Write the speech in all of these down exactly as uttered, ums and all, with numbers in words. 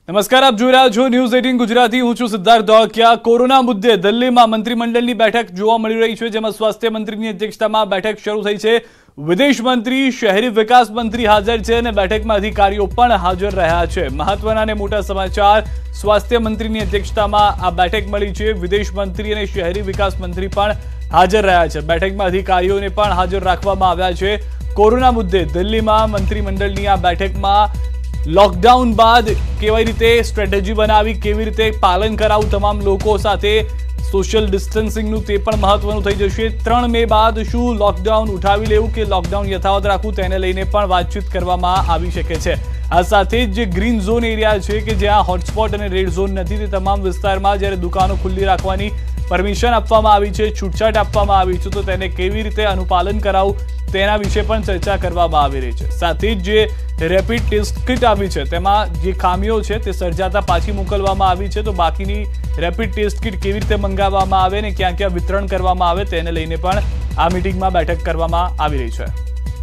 નમસ્કાર, આપ જોઈ રહ્યા છો ન્યૂઝ અઠ્ઠાવીસ ગુજરાતી. હું છું સિદ્ધાર્થ ધોળકિયા. કોરોના મુદ્દે દિલ્હીમાં મંત્રીમંડળની બેઠક જોવા મળી રહી છે, જેમાં સ્વાસ્થ્ય મંત્રીની અધ્યક્ષતામાં બેઠક શરૂ થઈ છે. વિદેશ મંત્રી, શહેરી વિકાસ મંત્રી હાજર છે અને બેઠકમાં અધિકારીઓ પણ હાજર રહ્યા છે. મહત્વના અને મોટા સમાચાર. સ્વાસ્થ્ય મંત્રીની અધ્યક્ષતામાં આ બેઠક મળી છે. વિદેશ મંત્રી અને શહેરી વિકાસ મંત્રી પણ હાજર રહ્યા છે. બેઠકમાં અધિકારીઓને પણ હાજર રાખવામાં આવ્યા છે. કોરોના મુદ્દે દિલ્હીમાં મંત્રીમંડળની આ બેઠકમાં લોકડાઉન બાદ કેવી રીતે સ્ટ્રેટેજી બનાવી, કેવી રીતે પાલન કરાવું તમામ લોકો સાથે, સોશિયલ ડિસ્ટન્સિંગનું તે પણ મહત્વનું થઈ જશે. ત્રણ મે બાદ શું લોકડાઉન ઉઠાવી લેવું કે લોકડાઉન યથાવત રાખવું, તેને લઈને પણ વાતચીત કરવામાં આવી શકે છે. આ સાથે જ જે ગ્રીન ઝોન એરિયા છે કે જ્યાં હોટસ્પોટ અને રેડ ઝોન નથી, તે તમામ વિસ્તારમાં જ્યારે દુકાનો ખુલ્લી રાખવાની પરમિશન આપવામાં આવી છે, છૂટછાટ આપવામાં આવી છે, તો તેને કેવી રીતે અનુપાલન કરાવવું તેના વિશે પણ ચર્ચા કરવામાં આવી રહી છે. સાથે જ જે રેપિડ ટેસ્ટ કિટ આવી છે તેમાં જે ખામીઓ છે તે સર્જાતા પાછી મોકલવામાં આવી છે, તો બાકીની રેપિડ ટેસ્ટ કિટ કેવી રીતે મંગાવવામાં આવે ને ક્યાં ક્યાં વિતરણ કરવામાં આવે તેને લઈને પણ આ મીટિંગમાં બેઠક કરવામાં આવી રહી છે.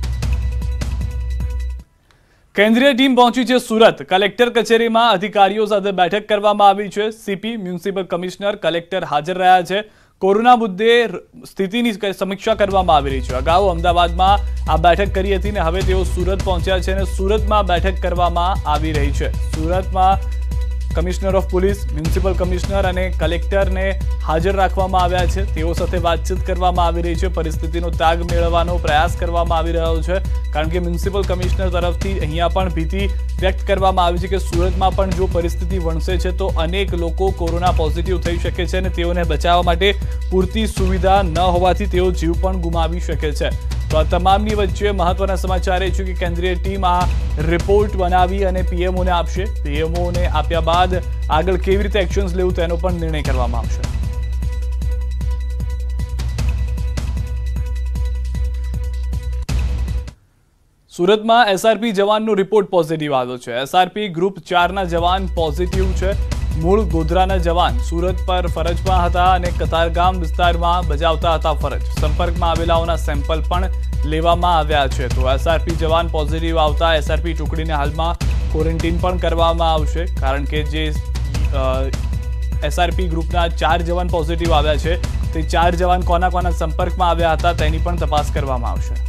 કેન્દ્રીય ટીમ પહોંચી છે સુરત. કલેક્ટર કચેરીમાં અધિકારીઓ સાથે બેઠક કરવામાં આવી છે. સીપી, મ્યુનિસિપલ કમિશનર, કલેક્ટર હાજર રહ્યા છે. કોરોના મુદ્દે સ્થિતિની સમીક્ષા કરવામાં આવી રહી છે. અગાઉ અમદાવાદમાં આ બેઠક કરી હતી ને હવે તેઓ સુરત પહોંચ્યા છે અને સુરતમાં બેઠક કરવામાં આવી રહી છે. સુરતમાં commissioner of police, municipal commissioner અને કલેક્ટરને હાજર રાખવામાં આવ્યા છે. તેઓ સાથે વાતચીત કરવામાં આવી રહી છે. પરિસ્થિતિનો તાગ મેળવવાનો પ્રયાસ કરવામાં આવી રહ્યો છે, કારણ કે મ્યુનિસિપલ કમિશનર તરફથી અહીંયા પણ ભીતિ વ્યક્ત કરવામાં આવી છે કે સુરતમાં પણ જો પરિસ્થિતિ વણસે છે તો અનેક લોકો કોરોના પોઝિટિવ થઈ શકે છે અને તેઓને બચાવવા માટે પૂરતી સુવિધા ન હોવાથી તેઓ જીવ પણ ગુમાવી શકે છે. તો આ તમામની વચ્ચે મહત્વના સમાચાર એ છે કે કેન્દ્રીય ટીમ આ રિપોર્ટ બનાવી અને પીએમઓને આપશે. પીએમઓને આપ્યા બાદ આગળ કેવી રીતે એક્શન્સ લેવું તેનો પણ નિર્ણય કરવામાં આવશે. સુરતમાં એસઆરપી જવાનનો રિપોર્ટ પોઝિટિવ આવ્યો છે. એસઆરપી ગ્રુપ ચારના જવાન પોઝિટિવ છે. મૂળ ગોધરાના જવાન સુરત પર ફરજમાં હતા અને કતારગામ વિસ્તારમાં બજાવતા હતા ફરજ. સંપર્કમાં આવેલાઓના સેમ્પલ પણ લેવામાં આવ્યા છે. તો એસઆરપી જવાન પોઝિટિવ આવતા એસઆરપી ટુકડીને હાલમાં ક્વોરન્ટીન પણ કરવામાં આવશે, કારણ કે જે એસઆરપી ગ્રુપના ચાર જવાન પોઝિટિવ આવ્યા છે તે ચાર જવાન કોના કોના સંપર્કમાં આવ્યા હતા તેની પણ તપાસ કરવામાં આવશે.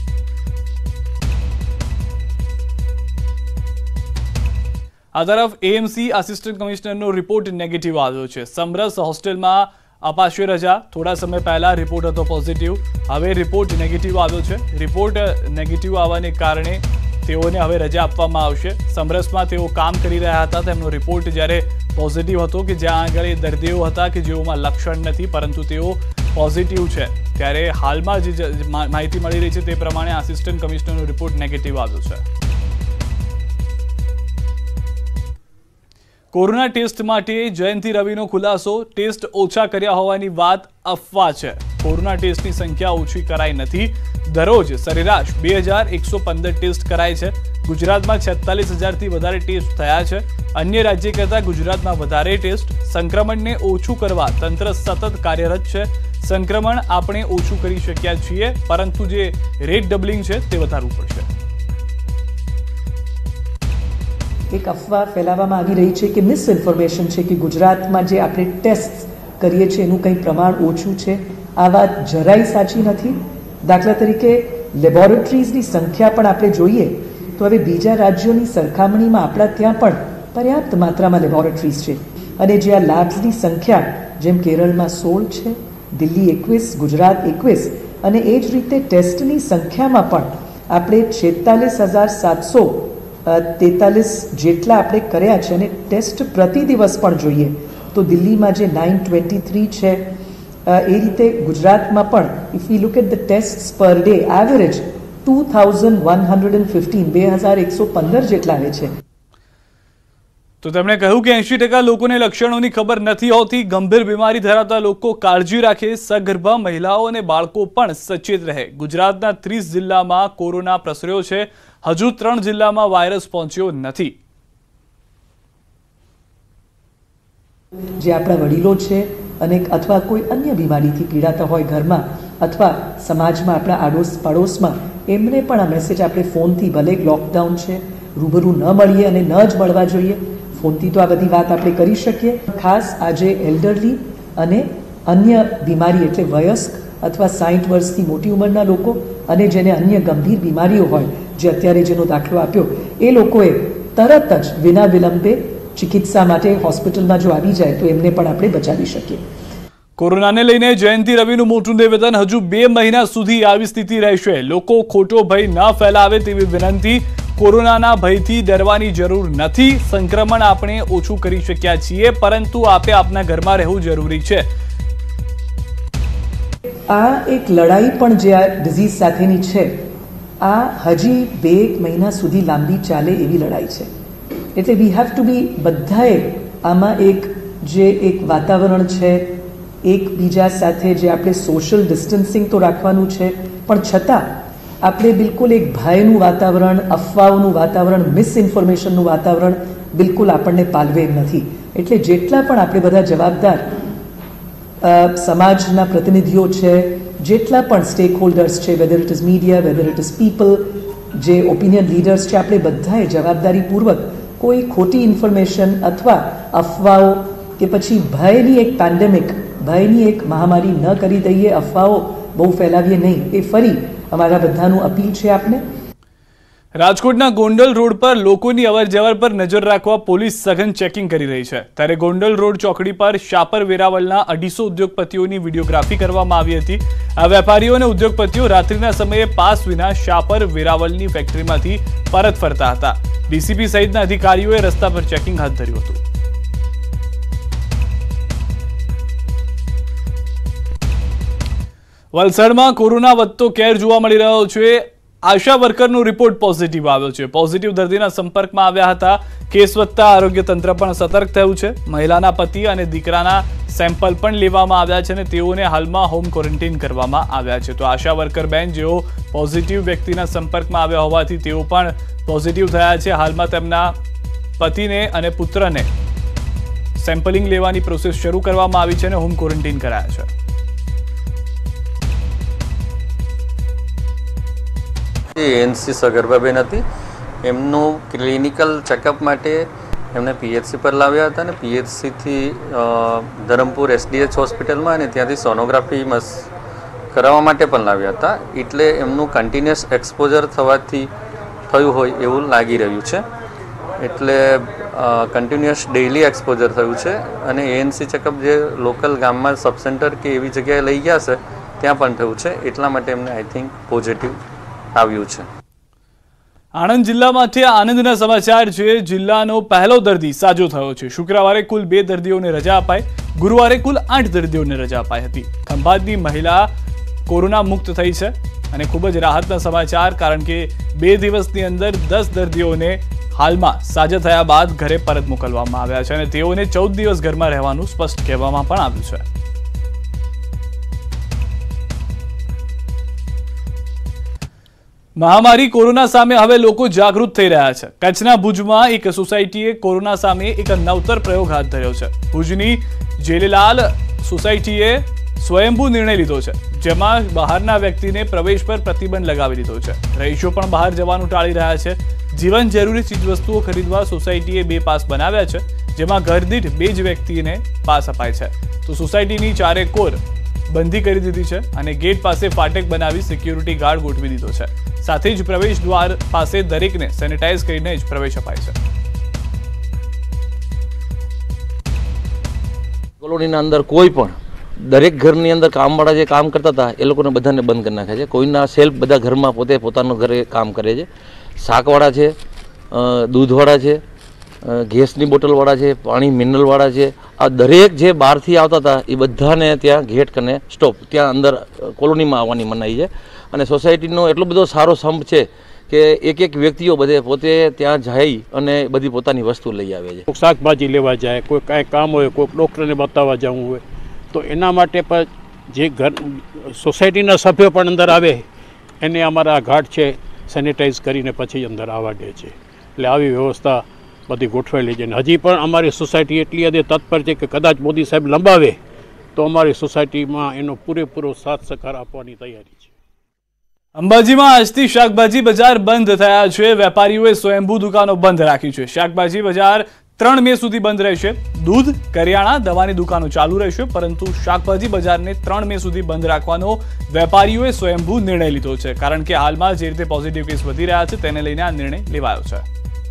આ તરફ એએમસી આસિસ્ટન્ટ કમિશનરનો રિપોર્ટ નેગેટિવ આવ્યો છે. સમરસ હોસ્ટેલમાં અપાશે રજા. થોડા સમય પહેલા રિપોર્ટ હતો પોઝિટિવ, હવે રિપોર્ટ નેગેટિવ આવ્યો છે. રિપોર્ટ નેગેટિવ આવવાને કારણે તેઓને હવે રજા આપવામાં આવશે. સમરસમાં તેઓ કામ કરી રહ્યા હતા, તેમનો રિપોર્ટ જ્યારે પોઝિટિવ હતો કે જ્યાં આગળ દર્દીઓ હતા કે જેઓમાં લક્ષણ નથી પરંતુ તેઓ પોઝિટિવ છે, ત્યારે હાલમાં જે માહિતી મળી રહી છે તે પ્રમાણે આસિસ્ટન્ટ કમિશનરનો રિપોર્ટ નેગેટિવ આવ્યો છે. કોરોના ટેસ્ટ માટે જયંતિ રવિનો ખુલાસો. ટેસ્ટ ઓછા કર્યા હોવાની વાત અફવા છે. કોરોના ટેસ્ટની સંખ્યા ઓછી કરાઈ નથી. દરરોજ સરેરાશ બે હજાર એકસો પંદર ટેસ્ટ કરાય છે. ગુજરાતમાં છેતાલીસ હજારથી વધારે ટેસ્ટ થયા છે. અન્ય રાજ્ય કરતાં ગુજરાતમાં વધારે ટેસ્ટ. સંક્રમણને ઓછું કરવા તંત્ર સતત કાર્યરત છે. સંક્રમણ આપણે ઓછું કરી શક્યા છીએ, પરંતુ જે રેટ ડબલિંગ છે તે વધારવું પડશે. એક અફવા ફેલાવવામાં આવી રહી છે કે મિસઇન્ફોર્મેશન છે કે ગુજરાતમાં જે આપણે ટેસ્ટ કરીએ છીએ એનું કંઈ પ્રમાણ ઓછું છે. આ વાત જરાય સાચી નથી. દાખલા તરીકે લેબોરેટરીઝની સંખ્યા પણ આપણે જોઈએ તો હવે બીજા રાજ્યોની સરખામણીમાં આપણા ત્યાં પણ પર્યાપ્ત માત્રામાં લેબોરેટરીઝ છે. અને જે આ લેબ્સની સંખ્યા જેમ કેરળમાં સોળ છે, દિલ્હી એકવીસ, ગુજરાત એકવીસ, અને એ જ રીતે ટેસ્ટની સંખ્યામાં પણ આપણે છેતાલીસ હજાર સાતસો તેતાલીસ જેટલા આપણે કર્યા છે. અને ટેસ્ટ પ્રતિ દિવસ પણ જોઈએ તો દિલ્હીમાં જે નાઇન ટ્વેન્ટી થ્રી છે એ રીતે ગુજરાતમાં પણ if you look at the test per day average two thousand one hundred fifteen બે હજાર એકસો પંદર જેટલા આવે છે. તો તેમણે કહ્યું કે એંશી ટકા લોકોને લક્ષણોની ખબર નથી હોતી. ગંભીર બીમારી ધરાવતા લોકો કાળજી રાખે. સગર્ભા મહિલાઓ અને બાળકો પણ સચેત રહે. ગુજરાતના ત્રીસ જિલ્લામાં કોરોના પ્રસર્યો છે. હજુ ત્રણ જિલ્લામાં વાયરસ પહોંચ્યો નથી. જે આપણા વડીલો છે અને અથવા કોઈ અન્ય બીમારીથી પીડાતા હોય ઘરમાં અથવા સમાજમાં આપણા આડોશ પાડોશમાં, એમને પણ આ મેસેજ આપણે ફોનથી, ભલે લોકડાઉન છે, રૂબરૂ ન મળીએ અને ન જ મળવા જોઈએ, ફોનથી તો આ બધી વાત આપણે કરી શકીએ. ખાસ આજે એલ્ડરલી અને અન્ય બીમારી એટલે વયસ્ક અથવા સાઠ વર્ષથી મોટી ઉંમરના લોકો અને જેને અન્ય ગંભીર બીમારીઓ હોય, જે અત્યારે જેનો દાખલો આપ્યો, એ લોકોએ તરત જ વિના વિલંબે ચિકિત્સા માટે હોસ્પિટલમાં જો આવી જાય તો એમને પણ આપણે બચાવી શકીએ. કોરોનાને લઈને જયંતિ રવિનું મોટું નિવેદન. હજુ બે મહિના સુધી આવી સ્થિતિ રહેશે. લોકો ખોટો ભય ન ફેલાવે તેવી વિનંતી. કોરોનાના ભયથી ડરવાની જરૂર નથી. સંક્રમણ આપણે ઓછું કરી શક્યા છીએ, પરંતુ આપે આપના ઘરમાં રહેવું જરૂરી છે. આ એક લડાઈ પણ જે આ ડિઝીઝ સાથેની છે, આ હજી બે મહિના સુધી લાંબી ચાલે એવી લડાઈ છે. એટલે વી હેવ ટુ બી બધાએ આમાં એક જે એક વાતાવરણ છે, એકબીજા સાથે જે આપણે સોશિયલ ડિસ્ટન્સિંગ તો રાખવાનું છે, પણ છતાં આપણે બિલકુલ એક ભયનું વાતાવરણ, અફવાઓનું વાતાવરણ, મિસઇન્ફોર્મેશનનું વાતાવરણ બિલકુલ આપણને પાલવે એમ નથી. એટલે જેટલા પણ આપણે બધા જવાબદાર સમાજના પ્રતિનિધિઓ છે, જેટલા પણ સ્ટેક હોલ્ડર્સ છે, whether it is media, whether it is people, જે ઓપિનિયન લીડર્સ છે, આપણે બધાએ જવાબદારીપૂર્વક કોઈ ખોટી ઇન્ફોર્મેશન અથવા અફવાઓ કે પછી ભયની એક પેન્ડેમિક, ભયની એક મહામારી ન કરી દઈએ, અફવાઓ બહુ ફેલાવીએ નહીં. એ ફરી અમારા બધાનું અપીલ છે આપને. રાજકોટના ગોંડલ રોડ પર લોકોની અવરજવર પર નજર રાખવા પોલીસ સઘન ચેકિંગ કરી રહી છે. ત્યારે ગોંડલ રોડ ચોકડી પર શાપર વેરાવળના અઢીસો ઉદ્યોગપતિઓની વિડીયોગ્રાફી કરવામાં આવી હતી. આ વેપારીઓ અને ઉદ્યોગપતિઓ રાત્રિના સમયે પાસ વિના શાપર વેરાવળની ફેક્ટરીમાંથી પરત ફરતા હતા. ડીસીપી સહિતના અધિકારીઓએ રસ્તા પર ચેકિંગ હાથ ધર્યું હતું. વલસાડમાં કોરોના વધતો કેર જોવા મળી રહ્યો છે. આશા વર્કરનો રિપોર્ટ પોઝિટિવ આવ્યો છે. પોઝિટિવ દર્દીના સંપર્કમાં આવ્યા હતા. કેસ વધતા આરોગ્ય તંત્ર પણ સતર્ક થયું છે. મહિલાના પતિ અને દીકરાના સેમ્પલ પણ લેવામાં આવ્યા છે અને તેઓને હાલમાં હોમ ક્વોરન્ટાઇન કરવામાં આવ્યા છે. તો આશા વર્કર બેન જેઓ પોઝિટિવ વ્યક્તિના સંપર્કમાં આવ્યા હોવાથી તેઓ પણ પોઝિટિવ થયા છે. હાલમાં તેમના પતિને અને પુત્રને સેમ્પલિંગ લેવાની પ્રોસેસ શરૂ કરવામાં આવી છે અને હોમ ક્વોરન્ટાઇન કરાયા છે. એએનસી સગર્ભાબેન હતી. એમનું ક્લિનિકલ ચેકઅપ માટે એમને પીએચસી પર લાવ્યા હતા અને પીએચસીથી ધરમપુર એસડીએચ હોસ્પિટલમાં અને ત્યાંથી સોનોગ્રાફી મસ કરાવવા માટે પણ લાવ્યા હતા. એટલે એમનું કન્ટિન્યુઅસ એક્સપોઝર થવાથી થયું હોય એવું લાગી રહ્યું છે. એટલે કન્ટિન્યુઅસ ડેઇલી એક્સપોઝર થયું છે અને એએનસી ચેકઅપ જે લોકલ ગામમાં સબ સેન્ટર કે એવી જગ્યાએ લઈ ગયા છે ત્યાં પણ થયું છે. એટલા માટે એમને આઈ થિંક પોઝિટિવ આવ્યું છે. આણંદ જિલ્લામાંથી આનંદના સમાચાર છે. જિલ્લાનો પહેલો દર્દી સાજો થયો છે. શુક્રવારે કુલ બે દર્દીઓને રજા અપાઈ. ગુરુવારે કુલ આઠ દર્દીઓને રજા અપાઈ હતી. ખંભાતની મહિલા કોરોના મુક્ત થઈ છે અને ખૂબ જ રાહતના સમાચાર, કારણ કે બે દિવસની અંદર દસ દર્દીઓને હાલમાં સાજા થયા બાદ ઘરે પરત મોકલવામાં આવ્યા છે અને તેઓને ચૌદ દિવસ ઘરમાં રહેવાનું સ્પષ્ટ કહેવામાં પણ આવ્યું છે. મહામારી કોરોના સામે હવે લોકો જાગૃત થઈ રહ્યા છે. કચ્છના ભુજમાં એક સોસાયટીએ કોરોના સામે એક નવતર પ્રયોગ હાથ ધર્યો છે. ભુજની જેલેલાલ સોસાયટીએ સ્વયંભૂ નિર્ણય લીધો છે, જેમાં બહારના વ્યક્તિને પ્રવેશ પર પ્રતિબંધ લગાવી દીધો છે. રહીશો પણ બહાર જવાનું ટાળી રહ્યા છે. જીવન જરૂરી ચીજવસ્તુઓ ખરીદવા સોસાયટીએ બે પાસ બનાવ્યા છે, જેમાં ઘરદીઠ બે જ વ્યક્તિને પાસ અપાય છે. તો સોસાયટીની ચારે કોર બંધી કરી દીધી છે અને ગેટ પાસે ફાટક બનાવી સિક્યુરિટી ગાર્ડ ગોઠવી દીધો છે. સાથે જ પ્રવેશ દ્વાર પાસે દરેકને સેનિટાઈઝ કરીને જ પ્રવેશ અપાય છે. કોલોનીના અંદર કોઈ પણ દરેક ઘરની અંદર કામવાળા જે કામ કરતા હતા એ લોકોને બધાને બંધ કરી નાખ્યા છે. કોઈના સેલ્ફ બધા ઘરમાં પોતે પોતાનું ઘરે કામ કરે છે. શાકવાળા છે, દૂધવાળા છે, ગેસની બોટલવાળા છે, પાણી મિનરલવાળા છે. આ દરેક જે બહારથી આવતા હતા એ બધાને ત્યાં ગેટ કરીને સ્ટોપ, ત્યાં અંદર કોલોનીમાં આવવાની મનાઈ છે. અને સોસાયટીનો એટલો બધો સારો સંપ છે કે એક એક વ્યક્તિઓ બધે પોતે ત્યાં જઈ અને બધી પોતાની વસ્તુ લઈ આવે છે. કોઈ શાકભાજી લેવા જાય, કોઈ કાંઈ કામ હોય, કોઈ ડૉક્ટરને બતાવવા જવું હોય, તો એના માટે પણ જે ઘર સોસાયટીના સભ્યો પણ અંદર આવે એને અમારા ઘાટ છે સેનિટાઈઝ કરીને પછી અંદર આવવા દે છે. એટલે આવી વ્યવસ્થા બધી ગોઠવાયેલી છે. અને હજી પણ અમારી સોસાયટી એટલી હદે તત્પર છે કે કદાચ મોદી સાહેબ લંબાવે તો અમારી સોસાયટીમાં એનો પૂરેપૂરો સાથ સહકાર આપવાની તૈયારી છે. અંબાજીમાં આજથી શાકભાજી બજાર બંધ થયા છે. વેપારીઓએ સ્વયંભૂ દુકાનો બંધ રાખી છે. શાકભાજી બજાર ત્રણ મે સુધી બંધ રહેશે. દૂધ, કરિયાણા, દવાની દુકાનો ચાલુ રહેશે, પરંતુ શાકભાજી બજારને ત્રણ મે સુધી બંધ રાખવાનો વેપારીઓએ સ્વયંભૂ નિર્ણય લીધો છે, કારણ કે હાલમાં જે રીતે પોઝિટિવ કેસ વધી રહ્યા છે તેને લઈને આ નિર્ણય લેવાયો છે.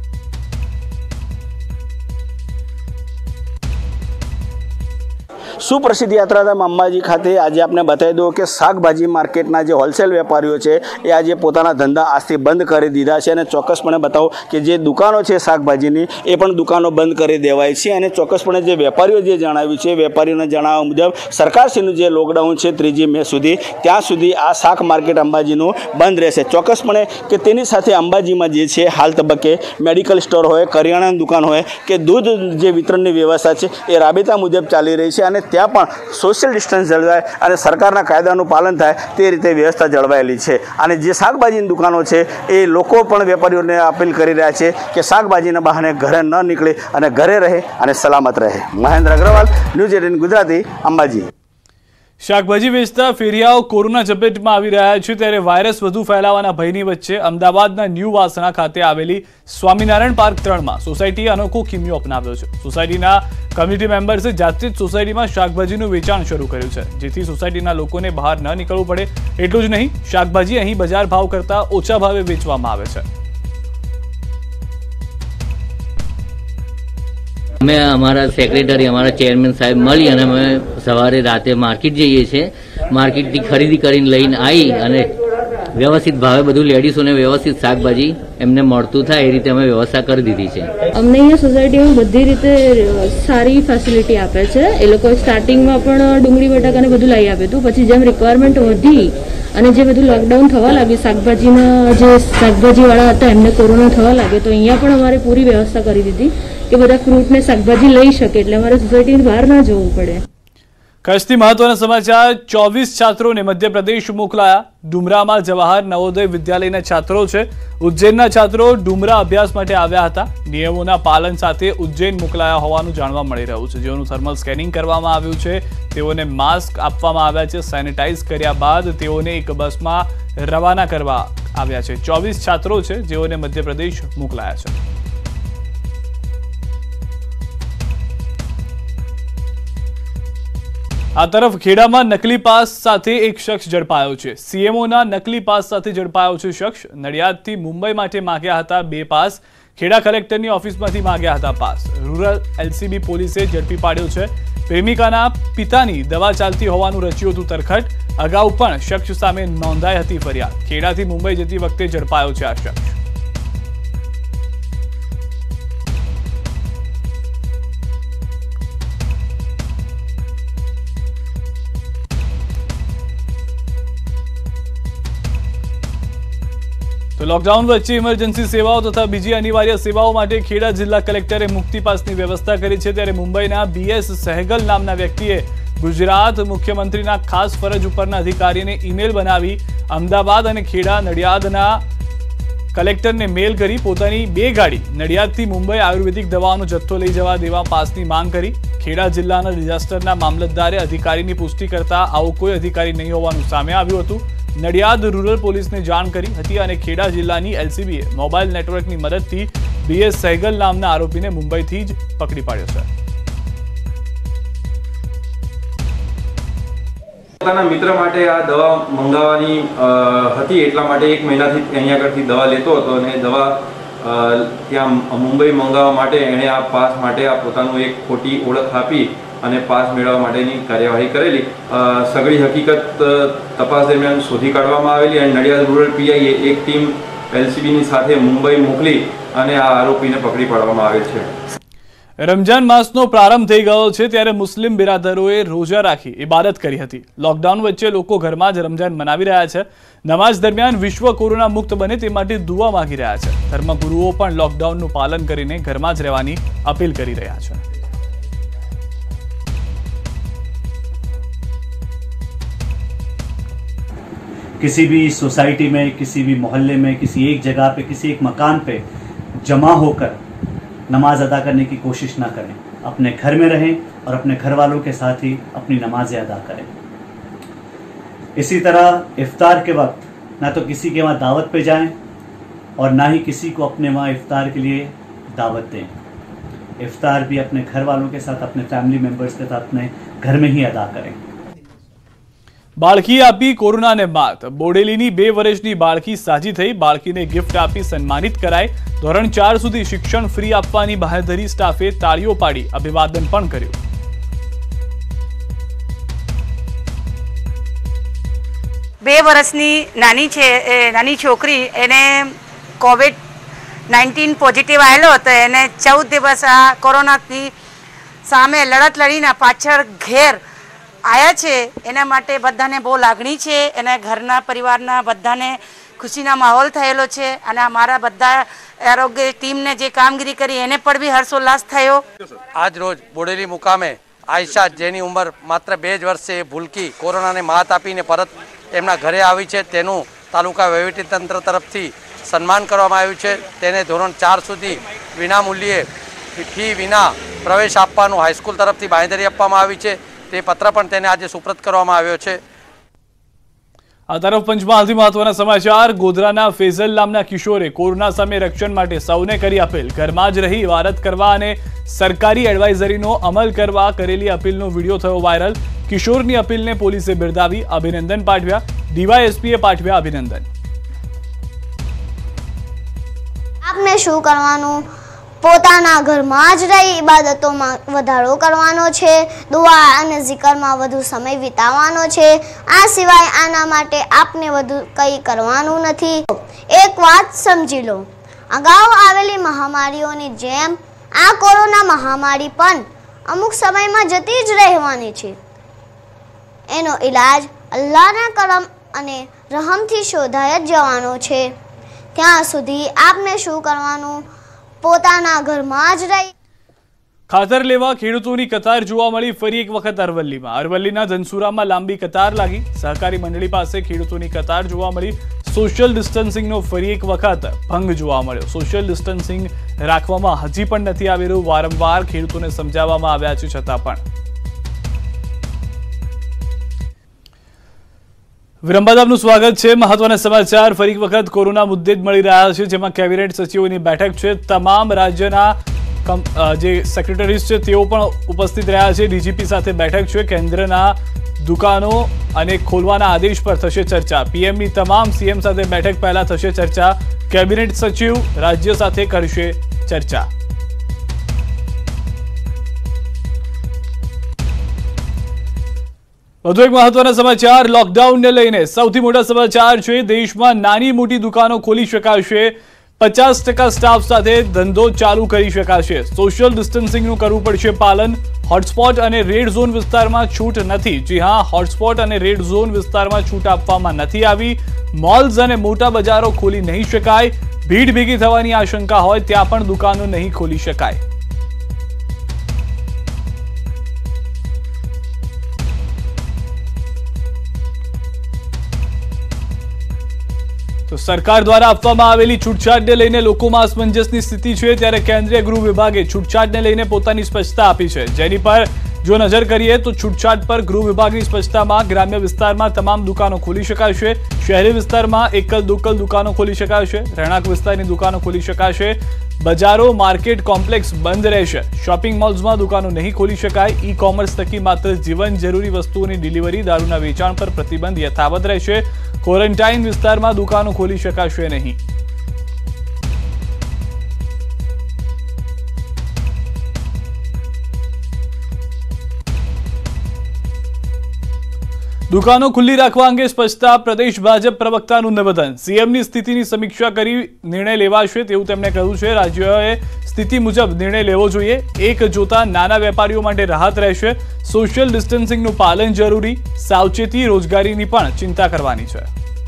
સુપ્રસિદ્ધ યાત્રાધામ અંબાજી ખાતે આજે આપને બતાવી દઉં કે શાકભાજી માર્કેટના જે હોલસેલ વેપારીઓ છે એ આજે પોતાના ધંધા આજથી બંધ કરી દીધા છે. અને ચોક્કસપણે બતાવો કે જે દુકાનો છે શાકભાજીની એ પણ દુકાનો બંધ કરી દેવાય છે. અને ચોક્કસપણે જે વેપારીઓ જે જણાવ્યું છે, વેપારીઓને જણાવવા મુજબ સરકારશ્રીનું જે લોકડાઉન છે ત્રીજી મે સુધી, ત્યાં સુધી આ શાક માર્કેટ અંબાજીનું બંધ રહેશે. ચોક્કસપણે કે તેની સાથે અંબાજીમાં જે છે હાલ તબક્કે મેડિકલ સ્ટોર હોય, કરિયાણાની દુકાન હોય કે દૂધ જે વિતરણની વ્યવસ્થા છે એ રાબેતા મુજબ ચાલી રહી છે. અને ત્યાં પણ સોશિયલ ડિસ્ટન્સ જળવાય અને સરકારના કાયદાનું પાલન થાય તે રીતે વ્યવસ્થા જળવાયેલી છે. અને જે શાકભાજીની દુકાનો છે એ લોકો પણ વેપારીઓને અપીલ કરી રહ્યા છે કે શાકભાજીના બહાને ઘરે ન નીકળે અને ઘરે રહે અને સલામત રહે. Mahendra Agarwal, news eighteen Gujarati, Ambaji. શાકભાજી વેચતા ફેરિયાઓ કોરોના ઝપેટમાં આવી રહ્યા છે, ત્યારે વાયરસ વધુ ફેલાવાના ભયની વચ્ચે અમદાવાદના ન્યૂ વાસણા ખાતે આવેલી સ્વામિનારાયણ પાર્ક ત્રણમાં સોસાયટીએ અનોખો કિમિયો અપનાવ્યો છે. સોસાયટીના કમ્યુનિટી મેમ્બર્સે જાતે જ સોસાયટીમાં શાકભાજીનું વેચાણ શરૂ કર્યું છે, જેથી સોસાયટીના લોકોને બહાર ન નીકળવું પડે. એટલું જ નહીં, શાકભાજી અહીં બજાર ભાવ કરતાં ઓછા ભાવે વેચવામાં આવે છે. અમે અમારા સેક્રેટરી, અમારા ચેરમેન સાહેબ મળી અને અમે સવારે રાતે માર્કેટ જઈએ છીએ. માર્કેટથી ખરીદી કરીને લઈને આવી અને વ્યવસ્થિત ભાવે બધું લેડીઝોને વ્યવસ્થિત શાકભાજી એમને મળતું થાય એ રીતે અમે વ્યવસ્થા કરી દીધી છે. અમને અહીંયા સોસાયટીમાં બધી રીતે સારી ફેસિલિટી આપે છે. એ લોકો સ્ટાર્ટિંગમાં પણ ડુંગળી બટાકાને બધું લઈ આપ્યું હતું, પછી જેમ રિક્વાયરમેન્ટ વધી અને જે બધું લોકડાઉન થવા લાગ્યું, શાકભાજીમાં જે શાકભાજીવાળા હતા એમને કોરોના થવા લાગ્યો, તો અહીંયા પણ અમારે પૂરી વ્યવસ્થા કરી દીધી કે બધા ફ્રૂટ ને શાકભાજી લઈ શકે, એટલે અમારે સોસાયટીની બહાર ના જવું પડે. કચ્છથી મહત્વના સમાચાર. ચોવીસ છાત્રોને મધ્યપ્રદેશ મોકલાયા. ડુમરામાં જવાહર નવોદય વિદ્યાલયના છાત્રો છે. ઉજ્જૈનના છાત્રો ડુમરા અભ્યાસ માટે આવ્યા હતા. નિયમોના પાલન સાથે ઉજ્જૈન મોકલાયા હોવાનું જાણવા મળી રહ્યું છે, જેઓનું થર્મલ સ્કેનિંગ કરવામાં આવ્યું છે. તેઓને માસ્ક આપવામાં આવ્યા છે. સેનિટાઈઝ કર્યા બાદ તેઓને એક બસમાં રવાના કરવા આવ્યા છે. ચોવીસ છાત્રો છે જેઓને મધ્યપ્રદેશ મોકલાયા છે. આ તરફ ખેડામાં નકલી પાસ સાથે એક શખ્સ ઝડપાયો છે. સીએમઓના નકલી પાસ સાથે ઝડપાયો છે શખ્સ. નડિયાદથી મુંબઈ માટે માંગ્યા હતા બે પાસ. ખેડા કલેક્ટરની ઓફિસમાંથી માંગ્યા હતા પાસ. રૂરલ એલસીબી પોલીસે ઝડપી પાડ્યો છે. પ્રેમિકાના પિતાની દવા ચાલતી હોવાનું રચ્યું હતું તરખટ. અગાઉ પણ શખ્સ સામે નોંધાઈ હતી ફરિયાદ. ખેડાથી મુંબઈ જતી વખતે ઝડપાયો છે આ શખ્સ. તો લોકડાઉન વચ્ચે ઇમરજન્સી સેવાઓ તથા બીજી અનિવાર્ય સેવાઓ માટે ખેડા જિલ્લા કલેક્ટરે મુક્તિ પાસની વ્યવસ્થા કરી છે. ત્યારે મુંબઈના બીએસ સહેગલ નામના વ્યક્તિએ ગુજરાત મુખ્યમંત્રીના ખાસ ફરજ ઉપરના અધિકારીને ઈમેલ બનાવી અમદાવાદ અને ખેડા નડિયાદના કલેક્ટરને મેલ કરી પોતાની બે ગાડી નડિયાદથી મુંબઈ આયુર્વેદિક દવાઓનો જથ્થો લઈ જવા દેવા પાસની માંગ કરી. ખેડા જિલ્લાના ડિઝાસ્ટરના મામલતદારે અધિકારીની પુષ્ટિ કરતા આવો કોઈ અધિકારી નહીં હોવાનું સામે આવ્યું હતું. નડિયાદ રૂરલ પોલીસને જાણ કરી હતી અને ખેડા જિલ્લાની એલસીબીએ મોબાઈલ નેટવર્કની મદદથી બીએસ સહેગલ નામના આરોપીને મુંબઈથી જ પકડી પાડ્યો છે. પોતાના મિત્ર માટે આ દવા મંગાવવાની હતી, એટલા માટે એક મહિનાથી અહીંયા આગળથી દવા લેતો હતો અને દવા ત્યાં મુંબઈ મંગાવવા માટે એણે આ પાસ માટે આ પોતાનું એક ખોટી ઓળખ આપી અને પાસ મેળવવા માટેની કાર્યવાહી કરેલી. સઘળી હકીકત તપાસ દરમિયાન શોધી કાઢવામાં આવેલી અને નડિયાદ રૂરલ પીઆઈએ એક ટીમ એલસીબીની સાથે મુંબઈ મોકલી અને આ આરોપીને પકડી પાડવામાં આવે છે. રમજાન માસનો પ્રારંભ થઈ ગયો છે, ત્યારે મુસ્લિમ બિરાદરોએ રોજા રાખી ઇબાદત કરી હતી. લોકડાઉન વચ્ચે લોકો ઘરમાં જ રમજાન મનાવી રહ્યા છે. નમાઝ દરમિયાન વિશ્વ કોરોના મુક્ત બને તે માટે દુઆ માંગી રહ્યા છે. ધર્મગુરુઓ પણ લોકડાઉનનું પાલન કરીને ઘરમાં જ રહેવાની અપીલ કરી રહ્યા છે. किसी भी सोसाइटी में, किसी भी मोहल्ले में, किसी एक जगह पे, किसी एक मकान पे जमा होकर नमाज अदा करने की कोशिश ना करें. अपने घर में रहें और अपने घर वालों के साथ ही अपनी नमाजें अदा करें. इसी तरह इफ्तार के वक्त ना तो किसी के वहाँ दावत पे जाएं और ना ही किसी को अपने वहाँ इफ्तार के लिए दावत दें. इफ्तार भी अपने घर वालों के साथ, अपने फैमिली मेंबर्स के साथ अपने घर में ही अदा करें। બાળકી આપી કોરોનાને માત। બોડેલીની બે વર્ષની બાળકી સાજી થઈ। બાળકીને ગિફ્ટ આપી સન્માનિત કરાઈ। ધોરણ ચાર સુધી શિક્ષણ ફ્રી આપવાની બાંહેધરી સ્ટાફે તાળીઓ પાડી અભિવાદન પણ કર્યું। બે વર્ષની નાની છે નાની છોકરી એને કોવિડ નાઇન્ટીન પોઝિટિવ આવેલો હતો। એને ચૌદ દિવસ આ કોરોનાથી સામે લડત લડીને પાછળ ઘેર આયા છે। એના માટે બધાને બહુ લાગણી છે। એના ઘરના પરિવારના બધાને ખુશીના માહોલ થયેલો છે અને અમારા બધા આરોગ્ય ટીમને જે કામગીરી કરી એને પણ બી હર્ષોલ્લાસ થયો। આજ રોજ બોડેલી મુકામે આયશા જેની ઉંમર માત્ર બે જ વર્ષે ભૂલકી કોરોનાને માત આપીને પરત એમના ઘરે આવી છે તેનું તાલુકા વહીવટીતંત્ર તરફથી સન્માન કરવામાં આવ્યું છે। તેને ધોરણ ચાર સુધી વિનામૂલ્યે ફી વિના પ્રવેશ આપવાનું હાઈસ્કૂલ તરફથી બાંહેધરી આપવામાં આવી છે। તે પત્ર પણ તેને આજે સુપ્રત કરવામાં આવ્યો છે। આ તરફ પંચમહાલથી મહત્વના સમાચાર। ગોધરાના ફેઝલ નામના કિશોરે કોરોના સામે રક્ષણ માટે સૌને કરી અપીલ। ઘરમાં જ રહી ઇબાદત કરવા અને સરકારી એડવાઇઝરીનો અમલ કરવા કરેલી અપીલનો વિડીયો થયો વાયરલ। કિશોરની અપીલને પોલીસે બિરદાવી અભિનંદન પાઠવ્યા। ડીવાયએસપીએ પાઠવ્યા અભિનંદન। આપને શું કરવાનું? પોતાના ઘરમાં જ રહી ઇબાદતોમાં વધારો કરવાનો છે, દુઆ અને zikરમાં વધુ સમય વિતાવવાનો છે। આ સિવાય આના માટે આપને વધુ કંઈ કરવાનું નથી। એક વાત સમજી લો, અગાઉ આવેલી મહામારીઓની જેમ આ કોરોના મહામારી પણ અમુક સમયમાં જતી જ રહેવાની છે। એનો ઈલાજ અલ્લાહના કરમ અને રહમથી શોધાઈ જ જવાનો છે। ત્યાં સુધી આપને શું કરવાનું? પોતાના ઘરમાં જ રહી ખાતર લેવા ખેડૂતોની કતાર જોવા મળી। ફરી એક વખત અરવલ્લીમાં અરવલ્લીના ધનસુરામાં લાંબી કતાર લાગી। સહકારી મંડળી પાસે ખેડૂતોની કતાર જોવા મળી। સોશિયલ ડિસ્ટન્સિંગનો ફરી એક વખત ભંગ જોવા મળ્યો। સોશિયલ ડિસ્ટન્સિંગ રાખવામાં હજી પણ નથી આવેલું। વારંવાર ખેડૂતોને સમજાવવામાં આવ્યા છે છતાં પણ। વિરામ બાદ આપનું સ્વાગત છે। મહત્વના સમાચાર ફરી એક વખત કોરોના મુદ્દે જ મળી રહ્યા છે, જેમાં કેબિનેટ સચિવોની બેઠક છે। તમામ રાજ્યના જે સેક્રેટરીઝ છે તેઓ પણ ઉપસ્થિત રહ્યા છે। ડીજીપી સાથે બેઠક છે। કેન્દ્રના દુકાનો અને ખોલવાના આદેશ પર થશે ચર્ચા। પીએમની તમામ સીએમ સાથે બેઠક પહેલા થશે ચર્ચા। કેબિનેટ સચિવ રાજ્ય સાથે કરશે ચર્ચા। વધુ એક મહત્વના સમાચાર લોકડાઉનને લઈને સૌથી મોટા સમાચાર છે। દેશમાં નાની મોટી દુકાનો ખોલી શકાશે। પચાસ ટકા સ્ટાફ સાથે ધંધો ચાલુ કરી શકાશે। સોશિયલ ડિસ્ટન્સિંગનું કરવું પડશે પાલન। હોટસ્પોટ અને રેડ ઝોન વિસ્તારમાં છૂટ નથી। જી હા, હોટસ્પોટ અને રેડ ઝોન વિસ્તારમાં છૂટ આપવામાં નથી આવી। મોલ્સ અને મોટા બજારો ખોલી નહીં શકાય। ભીડ ભેગી થવાની આશંકા હોય ત્યાં પણ દુકાનો નહીં ખોલી શકાય। તો સરકાર દ્વારા આપવામાં આવેલી છૂટછાટને લઈને લોકોમાં અસમંજસની સ્થિતિ છે। ત્યારે કેન્દ્રીય ગૃહ વિભાગે છૂટછાટને લઈને પોતાની સ્પષ્ટતા આપી છે, જેની પર જો નજર કરીએ તો છૂટછાટ પર ગૃહ વિભાગની સ્પષ્ટતામાં ગ્રામ્ય વિસ્તારમાં તમામ દુકાનો ખોલી શકાશે। શહેરી વિસ્તારમાં એકલ દોકલ દુકાનો ખોલી શકાશે। રહેણાંક વિસ્તારની દુકાનો ખોલી શકાશે। બજારો, માર્કેટ કોમ્પ્લેક્સ બંધ રહેશે। શોપિંગ મોલ્સમાં દુકાનો નહીં ખોલી શકાય। ઈ કોમર્સ થકી માત્ર જીવન જરૂરી વસ્તુઓની ડિલિવરી, દારૂના વેચાણ પર પ્રતિબંધ યથાવત રહેશે। ક્વોરન્ટાઇન વિસ્તારમાં દુકાનો ખોલી શકાશે નહીં। દુકાનો ખુલ્લી રાખવા અંગે સ્પષ્ટતા। પ્રદેશ ભાજપ પ્રવક્તાનું નિવેદન। સીએમની સ્થિતિની સમીક્ષા કરી નિર્ણય લેવાશે તેવું તેમણે કહ્યું છે। રાજ્યોએ સ્થિતિ મુજબ નિર્ણય લેવો જોઈએ। એક જોતા નાના વેપારીઓ માટે રાહત રહેશે। સોશિયલ ડિસ્ટન્સિંગનું પાલન જરૂરી। સાવચેતી, રોજગારીની પણ ચિંતા કરવાની છે।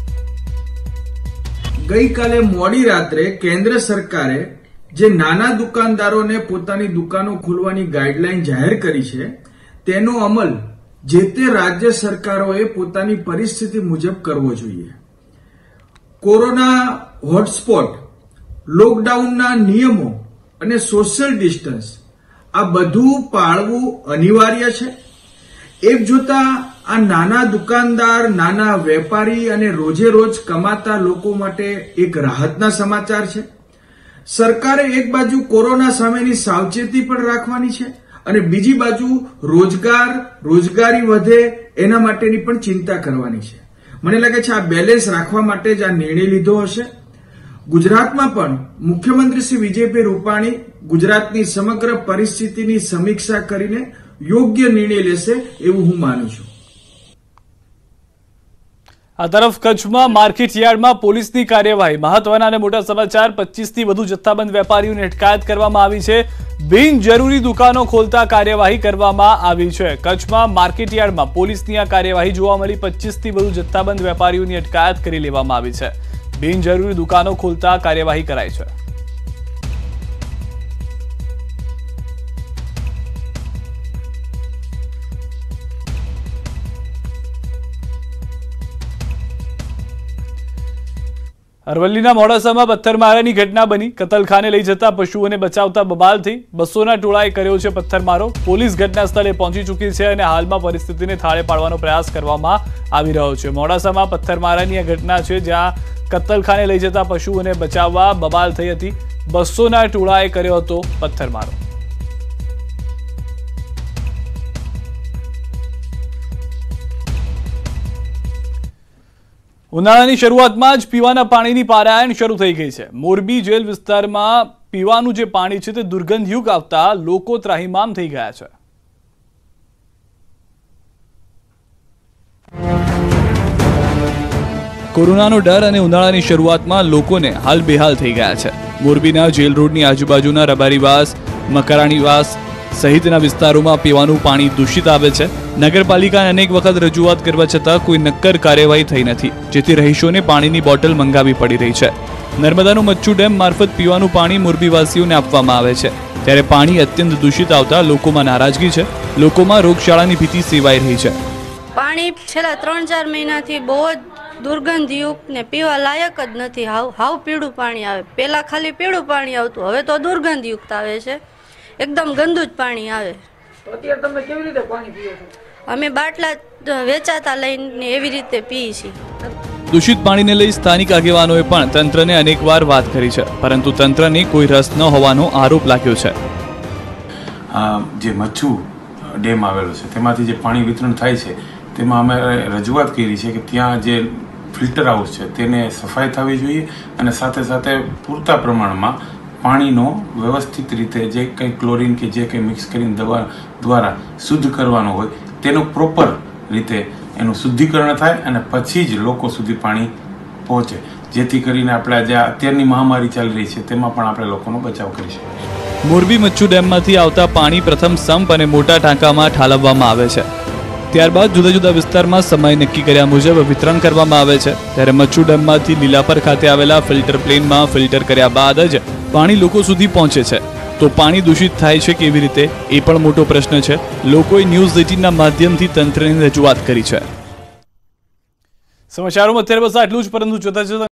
ગઈકાલે મોડી રાત્રે કેન્દ્ર સરકારે જે નાના દુકાનદારોને પોતાની દુકાનો ખોલવાની ગાઈડલાઈન જાહેર કરી છે તેનો અમલ જે તે રાજ્ય સરકારોએ પોતાની પરિસ્થિતિ મુજબ કરવો જોઈએ। કોરોના હોટસ્પોટ, લોકડાઉનના નિયમો અને સોશિયલ ડિસ્ટન્સ આ બધું પાળવું અનિવાર્ય છે। એક જોતા આ નાના દુકાનદાર, નાના વેપારી અને રોજે રોજ કમાતા લોકો માટે એક રાહતના સમાચાર છે। સરકારે એક બાજુ કોરોના સામેની સાવચેતી પણ રાખવાની છે અને બીજી બાજુ રોજગાર રોજગારી વધે એના માટેની પણ ચિંતા કરવાની છે. મને લાગે છે આ બેલેન્સ રાખવા માટે જ આ નિર્ણય લીધો હશે. ગુજરાતમાં પણ મુખ્યમંત્રી શ્રી વિજયભાઈ રૂપાણી ગુજરાતની સમગ્ર પરિસ્થિતિની સમીક્ષા કરીને યોગ્ય નિર્ણય લેશે એવું હું માનું છું. આ તરફ કચ્છમાં માર્કેટ યાર્ડમાં પોલીસની કાર્યવાહી. મહત્વના અને મોટા સમાચાર. પચીસ થી વધુ જથ્થાબંધ વેપારીઓની અટકાયત કરવામાં આવી છે. બિનજરૂરી દુકાનો ખોલતા કાર્યવાહી કરવામાં આવી છે. કચ્છમાં માર્કેટ યાર્ડમાં પોલીસની આ કાર્યવાહી જોવા મળી. પચીસ થી વધુ જથ્થાબંધ વેપારીઓની અટકાયત કરી લેવામાં આવી છે. બિનજરૂરી દુકાનો ખોલતા કાર્યવાહી કરાઈ છે. અરવલ્લીના મોડાસામાં પથ્થરમારાની ઘટના બની. કતલખાને લઈ જતા પશુઓને બચાવતા બબાલ થઈ. બસોના ટોળાએ કર્યો છે પથ્થરમારો. પોલીસ ઘટના સ્થળે પહોંચી ચૂકી છે અને હાલમાં પરિસ્થિતિને થાળે પાડવાનો પ્રયાસ કરવામાં આવી રહ્યો છે. મોડાસામાં પથ્થરમારાની આ ઘટના છે જ્યાં કતલખાને લઈ જતા પશુઓને બચાવવા બબાલ થઈ હતી. બસોના ટોળાએ કર્યો હતો પથ્થરમારો. ઉનાળાની શરૂઆતમાં જ પીવાના પાણીની પારાયણ શરૂ થઈ ગઈ છે. મોરબી જેલ વિસ્તારમાં પીવાનું જે પાણી છે તે દુર્ગંધયુક્ત આવતા લોકો ત્રાહિમામ થઈ ગયા છે. કોરોનાનો ડર અને ઉનાળાની શરૂઆતમાં લોકોને હાલ બેહાલ થઈ ગયા છે. મોરબીના જેલ રોડની આજુબાજુના રબારીવાસ, મકરાણીવાસ સહિતના વિસ્તારોમાં પીવાનું પાણી દૂષિત આવે છે. નગરપાલિકાને અનેક વખત રજૂઆત કરવા છતાં કોઈ નક્કર કાર્યવાહી થઈ નથી, જેથી રહીશોને પાણીની બોટલ મંગાવી પડી રહી છે. નર્મદાનું મચ્છુ ડેમ મારફત પીવાનું પાણી મોરબીવાસીઓને આપવામાં આવે છે, ત્યારે પાણી અત્યંત દૂષિત આવતા લોકોમાં નારાજગી છે. લોકોમાં રોગચાળાની ભીતિ સેવાઈ રહી છે. પાણી છેલ્લા ત્રણ ચાર મહિનાથી બહુ જ દુર્ગંધયુક્ત ને પીવા લાયક જ નથી. હાવ હાવ પીળું પાણી આવે. પહેલા ખાલી પીળું પાણી આવતું, હવે તો દુર્ગંધયુક્ત આવે છે. એકદમ ગંદુ જ પાણી આવે. તો અત્યારે તમે કેવી રીતે પાણી પીઓ છો? અમે બાટલા વેચાતા લઈને એવી રીતે પીએ છીએ. દૂષિત પાણીને લઈ સ્થાનિક આગેવાનોએ પણ તંત્રને અનેકવાર વાત કરી છે, પરંતુ તંત્રને કોઈ રસ ન હોવાનો આરોપ લાગ્યો છે. જે મચ્છુ ડેમ આવેલો છે તેમાંથી જે પાણી વિતરણ થાય છે તેમાં અમે રજૂઆત કરી છે કે ત્યાં જે ફિલ્ટર હાઉસ છે તેને સફાઈ થવી જોઈએ અને સાથે સાથે પૂરતા પ્રમાણમાં પાણીનો વ્યવસ્થિત રીતે જે કંઈ ક્લોરીન કે જે કંઈ મિક્સ કરીને દવા દ્વારા શુદ્ધ કરવાનો હોય તેનું પ્રોપર રીતે એનું શુદ્ધિકરણ થાય અને પછી જ લોકો સુધી પાણી પહોંચે, જેથી કરીને આપણે જે અત્યારની મહામારી ચાલી રહી છે તેમાં પણ આપણે લોકોનો બચાવ કરી શકીએ. મોરબી મચ્છુ ડેમમાંથી આવતા પાણી પ્રથમ સંપ અને મોટા ટાંકામાં ઠાલવવામાં આવે છે. ત્યારબાદ જુદા જુદા વિસ્તારમાં સમય નક્કી કર્યા મુજબ વિતરણ કરવામાં આવે છે. ત્યારે મચ્છુ ડેમમાંથી લીલાપર ખાતે આવેલા ફિલ્ટર પ્લેનમાં ફિલ્ટર કર્યા બાદ જ પાણી લોકો સુધી પહોંચે છે. તો પાણી દૂષિત થાય છે કેવી રીતે, એ પણ મોટો પ્રશ્ન છે. લોકોએ ન્યૂઝ એટીનના માધ્યમથી તંત્રની રજૂઆત કરી છે. સમાચારોમાં અત્યારે બસ આટલું જ, પરંતુ જોતા જોતા